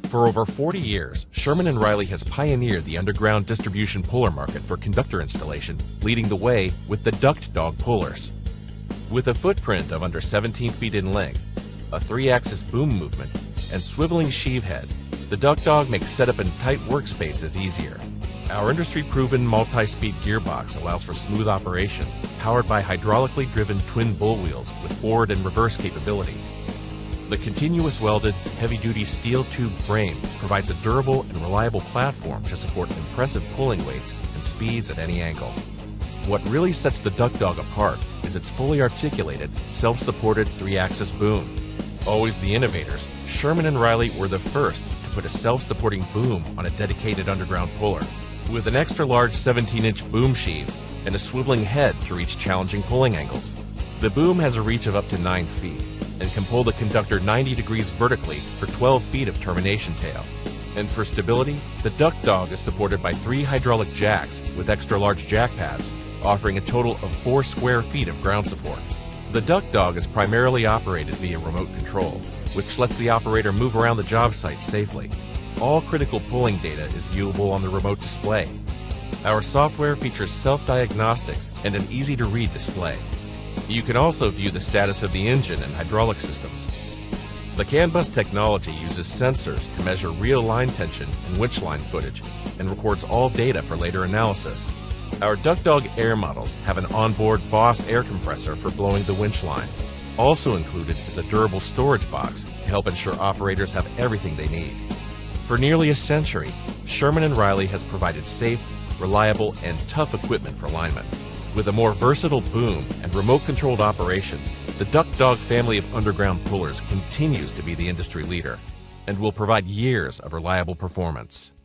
For over 40 years, Sherman & Riley has pioneered the underground distribution puller market for conductor installation, leading the way with the Duct Dog pullers. With a footprint of under 17 feet in length, a 3-axis boom movement, and swiveling sheave head, the Duct Dog makes setup in tight workspaces easier. Our industry-proven multi-speed gearbox allows for smooth operation, powered by hydraulically driven twin bull wheels with forward and reverse capability. The continuous welded, heavy-duty steel tube frame provides a durable and reliable platform to support impressive pulling weights and speeds at any angle. What really sets the Duct Dog apart is its fully articulated, self-supported 3-axis boom. Always the innovators, Sherman & Riley were the first to put a self-supporting boom on a dedicated underground puller. With an extra-large 17-inch boom sheave and a swiveling head to reach challenging pulling angles. The boom has a reach of up to 9 feet and can pull the conductor 90 degrees vertically for 12 feet of termination tail. And for stability, the Duct Dog is supported by 3 hydraulic jacks with extra-large jack pads, offering a total of 4 square feet of ground support. The Duct Dog is primarily operated via remote control, which lets the operator move around the job site safely. All critical pulling data is viewable on the remote display. Our software features self-diagnostics and an easy-to-read display. You can also view the status of the engine and hydraulic systems. The CAN bus technology uses sensors to measure real line tension and winch line footage and records all data for later analysis. Our Duct Dog Air models have an onboard Boss air compressor for blowing the winch line. Also included is a durable storage box to help ensure operators have everything they need. For nearly a century, Sherman & Riley has provided safe, reliable, and tough equipment for linemen. With a more versatile boom and remote-controlled operation, the Duct Dog family of underground pullers continues to be the industry leader and will provide years of reliable performance.